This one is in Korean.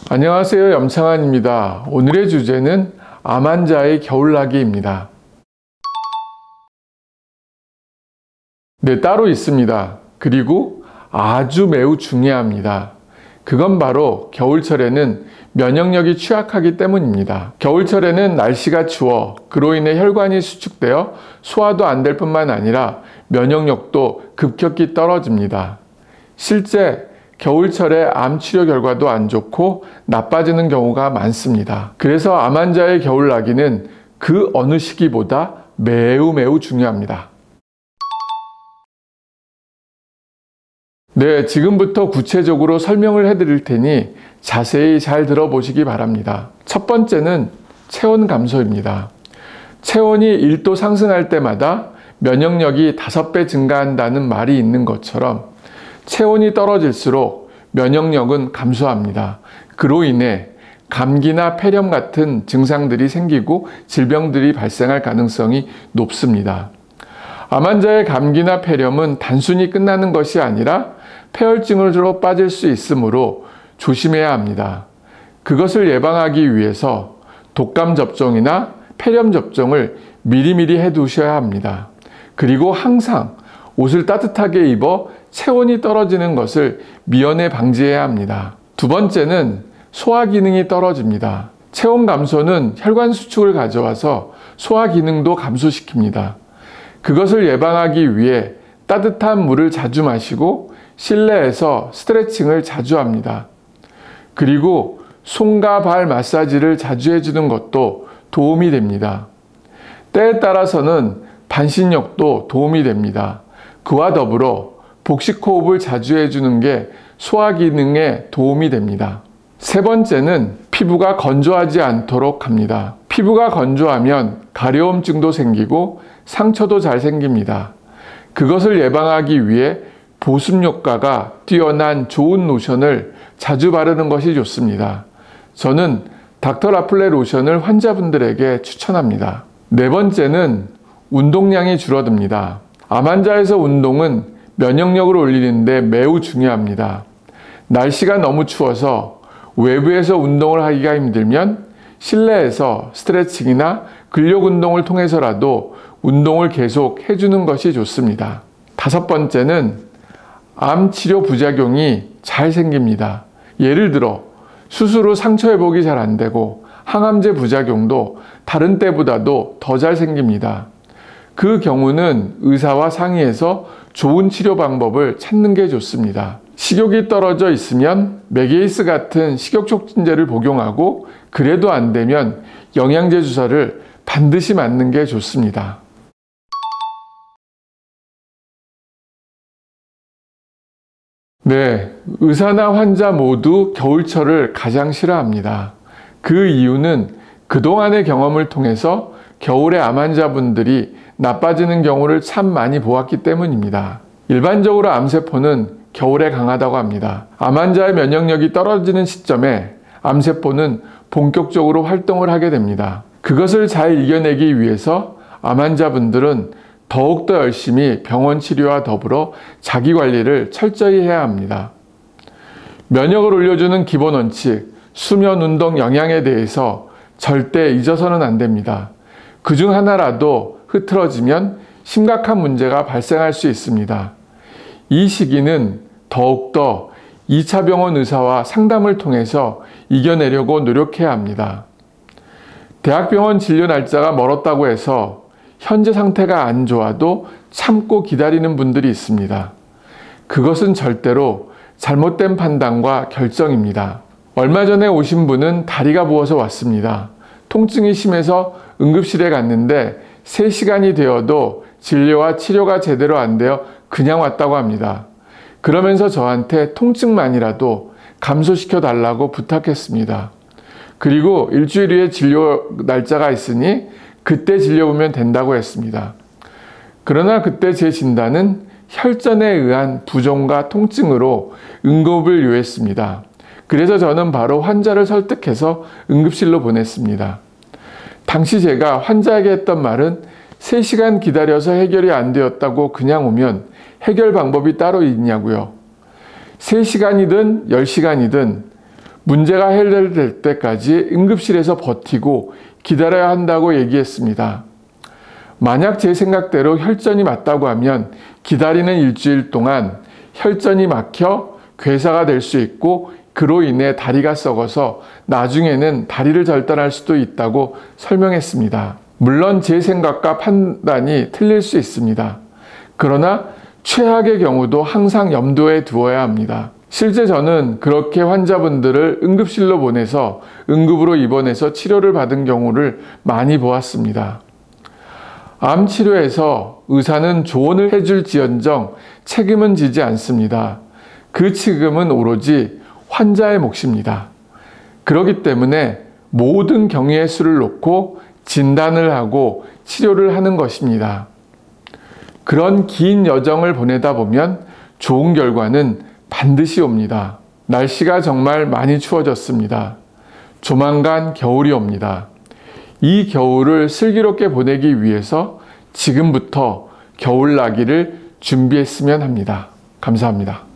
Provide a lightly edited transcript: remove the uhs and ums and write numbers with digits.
안녕하세요. 염창환입니다. 오늘의 주제는 암 환자의 겨울나기입니다. 네, 따로 있습니다. 그리고 아주 매우 중요합니다. 그건 바로 겨울철에는 면역력이 취약하기 때문입니다. 겨울철에는 날씨가 추워 그로 인해 혈관이 수축되어 소화도 안 될 뿐만 아니라 면역력도 급격히 떨어집니다. 실제 겨울철에 암 치료 결과도 안 좋고 나빠지는 경우가 많습니다. 그래서 암 환자의 겨울나기는 그 어느 시기보다 매우 중요합니다. 네, 지금부터 구체적으로 설명을 해드릴 테니 자세히 잘 들어보시기 바랍니다. 첫 번째는 체온 감소입니다. 체온이 1도 상승할 때마다 면역력이 5배 증가한다는 말이 있는 것처럼 체온이 떨어질수록 면역력은 감소합니다. 그로 인해 감기나 폐렴 같은 증상들이 생기고 질병들이 발생할 가능성이 높습니다. 암 환자의 감기나 폐렴은 단순히 끝나는 것이 아니라 폐혈증으로 빠질 수 있으므로 조심해야 합니다. 그것을 예방하기 위해서 독감 접종이나 폐렴 접종을 미리미리 해두셔야 합니다. 그리고 항상 옷을 따뜻하게 입어 체온이 떨어지는 것을 미연에 방지해야 합니다. 두 번째는 소화 기능이 떨어집니다. 체온 감소는 혈관 수축을 가져와서 소화 기능도 감소시킵니다. 그것을 예방하기 위해 따뜻한 물을 자주 마시고 실내에서 스트레칭을 자주 합니다. 그리고 손과 발 마사지를 자주 해주는 것도 도움이 됩니다. 때에 따라서는 반신욕도 도움이 됩니다. 그와 더불어 복식호흡을 자주 해주는 게 소화 기능에 도움이 됩니다. 세 번째는 피부가 건조하지 않도록 합니다. 피부가 건조하면 가려움증도 생기고 상처도 잘 생깁니다. 그것을 예방하기 위해 보습 효과가 뛰어난 좋은 로션을 자주 바르는 것이 좋습니다. 저는 닥터 라플레 로션을 환자분들에게 추천합니다. 네 번째는 운동량이 줄어듭니다. 암 환자에서 운동은 면역력을 올리는데 매우 중요합니다. 날씨가 너무 추워서 외부에서 운동을 하기가 힘들면 실내에서 스트레칭이나 근력 운동을 통해서라도 운동을 계속 해주는 것이 좋습니다. 다섯 번째는 암 치료 부작용이 잘 생깁니다. 예를 들어 수술 후 상처 회복이 잘 안 되고 항암제 부작용도 다른 때보다도 더 잘 생깁니다. 그 경우는 의사와 상의해서 좋은 치료 방법을 찾는 게 좋습니다. 식욕이 떨어져 있으면 메게이스 같은 식욕 촉진제를 복용하고 그래도 안 되면 영양제 주사를 반드시 맞는 게 좋습니다. 네, 의사나 환자 모두 겨울철을 가장 싫어합니다. 그 이유는 그동안의 경험을 통해서 겨울에 암 환자분들이 나빠지는 경우를 참 많이 보았기 때문입니다. 일반적으로 암세포는 겨울에 강하다고 합니다. 암 환자의 면역력이 떨어지는 시점에 암세포는 본격적으로 활동을 하게 됩니다. 그것을 잘 이겨내기 위해서 암 환자분들은 더욱더 열심히 병원 치료와 더불어 자기 관리를 철저히 해야 합니다. 면역을 올려주는 기본 원칙, 수면, 운동, 영양에 대해서 절대 잊어서는 안 됩니다. 그중 하나라도 흐트러지면 심각한 문제가 발생할 수 있습니다. 이 시기는 더욱더 2차 병원 의사와 상담을 통해서 이겨내려고 노력해야 합니다. 대학병원 진료 날짜가 멀었다고 해서 현재 상태가 안 좋아도 참고 기다리는 분들이 있습니다. 그것은 절대로 잘못된 판단과 결정입니다. 얼마 전에 오신 분은 다리가 부어서 왔습니다. 통증이 심해서 응급실에 갔는데 3시간이 되어도 진료와 치료가 제대로 안 되어 그냥 왔다고 합니다. 그러면서 저한테 통증만이라도 감소시켜 달라고 부탁했습니다. 그리고 일주일 후에 진료 날짜가 있으니 그때 진료 보면 된다고 했습니다. 그러나 그때 제 진단은 혈전에 의한 부종과 통증으로 응급을 요했습니다. 그래서 저는 바로 환자를 설득해서 응급실로 보냈습니다. 당시 제가 환자에게 했던 말은 3시간 기다려서 해결이 안 되었다고 그냥 오면 해결 방법이 따로 있냐고요. 3시간이든 10시간이든 문제가 해결될 때까지 응급실에서 버티고 기다려야 한다고 얘기했습니다. 만약 제 생각대로 혈전이 맞다고 하면 기다리는 일주일 동안 혈전이 막혀 괴사가 될 수 있고 그로 인해 다리가 썩어서 나중에는 다리를 절단할 수도 있다고 설명했습니다. 물론 제 생각과 판단이 틀릴 수 있습니다. 그러나 최악의 경우도 항상 염두에 두어야 합니다. 실제 저는 그렇게 환자분들을 응급실로 보내서 응급으로 입원해서 치료를 받은 경우를 많이 보았습니다. 암 치료에서 의사는 조언을 해줄지언정 책임은 지지 않습니다. 그 책임은 오로지 환자의 몫입니다. 그렇기 때문에 모든 경위의 수를 놓고 진단을 하고 치료를 하는 것입니다. 그런 긴 여정을 보내다 보면 좋은 결과는 반드시 옵니다. 날씨가 정말 많이 추워졌습니다. 조만간 겨울이 옵니다. 이 겨울을 슬기롭게 보내기 위해서 지금부터 겨울나기를 준비했으면 합니다. 감사합니다.